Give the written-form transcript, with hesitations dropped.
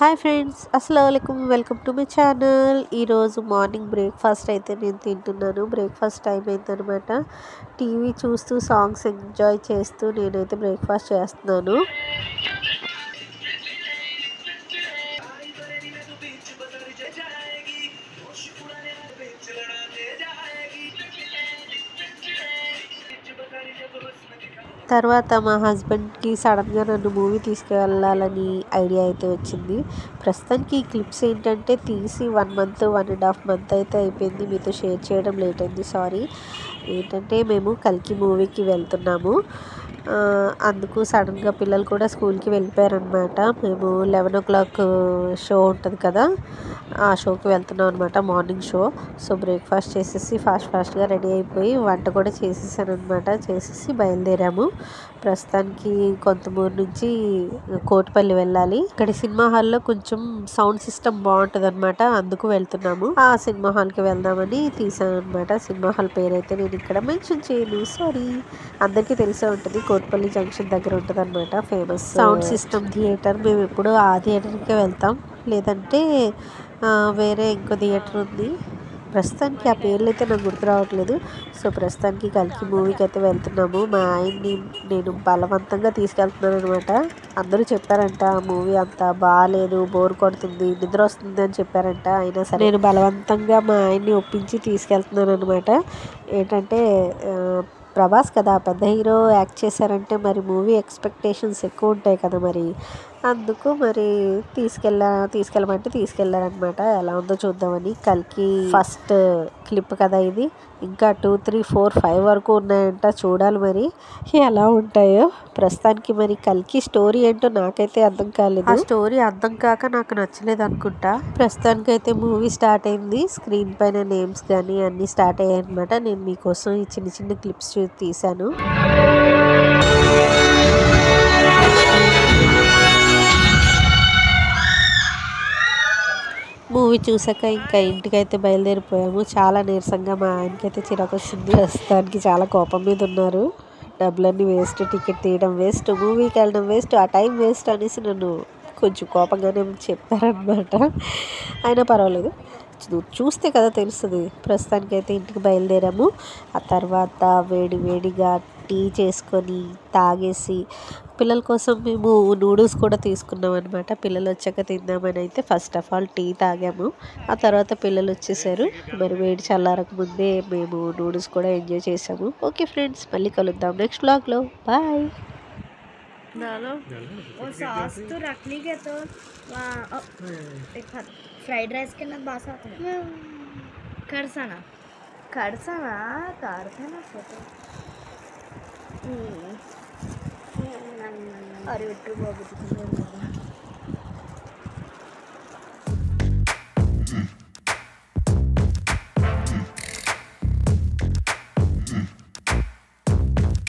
Hi friends, అస్సలాముఅలైకుం. Welcome to my channel. ఈరోజు morning breakfast అయితే నేను తింటున్నాను. బ్రేక్ఫాస్ట్ టైం అయిందనమాట. టీవీ చూస్తూ సాంగ్స్ ఎంజాయ్ చేస్తూ నేనైతే బ్రేక్ఫాస్ట్ చేస్తున్నాను. తర్వాత మా హస్బెండ్కి సడన్గా నన్ను మూవీ తీసుకువెళ్ళాలని ఐడియా అయితే వచ్చింది. ప్రస్తుతానికి ఈ క్లిప్స్ ఏంటంటే తీసి 1 మంత్ 1.5 మంత్ అయితే అయిపోయింది. మీతో షేర్ చేయడం లేట్ అయింది, సారీ. ఏంటంటే మేము కల్కి మూవీకి వెళ్తున్నాము. అందుకు సడన్గా పిల్లలు కూడా స్కూల్కి వెళ్ళిపోయారనమాట. మేము 11 o'clock షో ఉంటుంది కదా, ఆ షోకి వెళ్తున్నాం అనమాట, మార్నింగ్ షో. సో బ్రేక్ఫాస్ట్ చేసేసి ఫాస్ట్గా రెడీ అయిపోయి వంట కూడా చేసేసాను అనమాట. చేసేసి బయలుదేరాము. ప్రస్తుతానికి కొంతమూరు నుంచి కోటిపల్లి వెళ్ళాలి. ఇక్కడ సినిమా హాల్లో కొంచెం సౌండ్ సిస్టమ్ బాగుంటుంది అనమాట, అందుకు వెళ్తున్నాము. ఆ సినిమా హాల్కి వెళ్దామని తీసాను అనమాట. సినిమా హాల్ పేరు అయితే నేను ఇక్కడ మెన్షన్ చేయను, సారీ. అందరికీ తెలిసే ఉంటుంది, కోటిపల్లి జంక్షన్ దగ్గర ఉంటుంది అనమాట, ఫేమస్ సౌండ్ సిస్టమ్ థియేటర్. మేము ఎప్పుడు ఆ థియేటర్కే వెళ్తాం, లేదంటే వేరే ఇంకో థియేటర్ ఉంది. ప్రస్తుతానికి ఆ పేర్లు అయితే నాకు గుర్తు రావట్లేదు. సో ప్రస్తుతానికి కల్కి మూవీకి అయితే వెళ్తున్నాము. మా ఆయన్ని నేను బలవంతంగా తీసుకెళ్తున్నాను అనమాట. అందరూ చెప్పారంట ఆ మూవీ అంత బాగాలేదు, బోర్ కొడుతుంది, నిద్ర వస్తుంది అని చెప్పారంట. అయినా సరే నేను బలవంతంగా మా ఆయన్ని ఒప్పించి తీసుకెళ్తున్నాను అనమాట. ఏంటంటే ప్రభాస్ కదా, పెద్ద హీరో యాక్ట్ చేశారంటే మరి మూవీ ఎక్స్పెక్టేషన్స్ ఎక్కువ ఉంటాయి కదా, మరి అందుకు మరి తీసుకెళ్ళమంటే తీసుకెళ్ళారనమాట. ఎలా ఉందో చూద్దామని. కల్కి ఫస్ట్ క్లిప్ కదా ఇది. ఇంకా 2, 3, 4, 5 వరకు ఉన్నాయంట, చూడాలి మరి ఎలా ఉంటాయో. ప్రస్తుతానికి మరి కల్కి స్టోరీ ఏంటో నాకైతే అర్థం కాలేదు. ఆ స్టోరీ అర్థం కాక నాకు నచ్చలేదు అనుకుంటా. ప్రస్తుతానికి అయితే మూవీ స్టార్ట్ అయింది. స్క్రీన్ పైన నేమ్స్ కానీ అన్నీ స్టార్ట్ అయ్యాయి అనమాట. నేను మీకోసం ఈ చిన్న క్లిప్స్ తీశాను. మూవీ చూసాక ఇంకా ఇంటికైతే బయలుదేరిపోయాము. చాలా నీరసంగా, మా ఆయనకైతే చిరాకు వస్తుంది. ప్రస్తుతానికి చాలా కోపం మీద ఉన్నారు. డబ్బులన్నీ వేస్ట్, టికెట్ తీయడం వేస్ట్, మూవీకి వెళ్ళడం వేస్ట్, ఆ టైం వేస్ట్ అనేసి నన్ను కొంచెం కోపంగానే చెప్పారనమాట. అయినా పర్వాలేదు, చూస్తే కదా తెలుస్తుంది. ప్రస్తుతానికైతే ఇంటికి బయలుదేరాము. ఆ తర్వాత వేడిగా టీ చేసుకొని తాగేసి పిల్లల కోసం మేము నూడిల్స్ కూడా తీసుకున్నాం అనమాట. పిల్లలు వచ్చాక తిందామని అయితే ఫస్ట్ ఆఫ్ ఆల్ టీ తాగాము. ఆ తర్వాత పిల్లలు వచ్చేసారు. మరి వేడి చల్లారక ముందే మేము నూడిల్స్ కూడా ఎంజాయ్ చేసాము. ఓకే ఫ్రెండ్స్, మళ్ళీ కలుద్దాం నెక్స్ట్ వ్లాగ్లో. బాయ్. फ्राइड राइस के ना बासा करसाना फोटो अरे बाबू